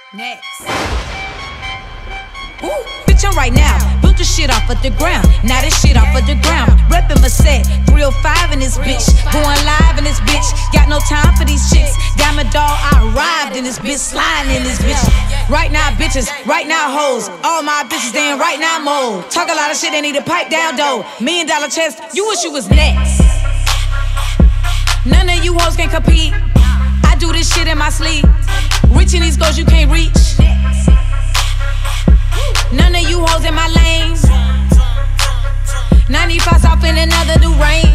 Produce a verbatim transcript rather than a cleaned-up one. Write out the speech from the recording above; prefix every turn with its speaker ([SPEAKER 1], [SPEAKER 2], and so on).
[SPEAKER 1] Next. Ooh, bitch, I'm right now. Built the shit off of the ground. Now this shit off of the ground. Reppin' my set. three oh five in this bitch. Going live in this bitch. Got no time for these chicks. Diamond dog, I arrived in this bitch. Sliding in this bitch. Right now, bitches. Right now, hoes. All my bitches, they in right now mode. Talk a lot of shit, they need to pipe down, though. Million dollar chest, you wish you was next. None of you hoes can compete. I do this shit in my sleep. Reaching these goals you can't reach. None of you hoes in my lane. ninety-five off in another new range.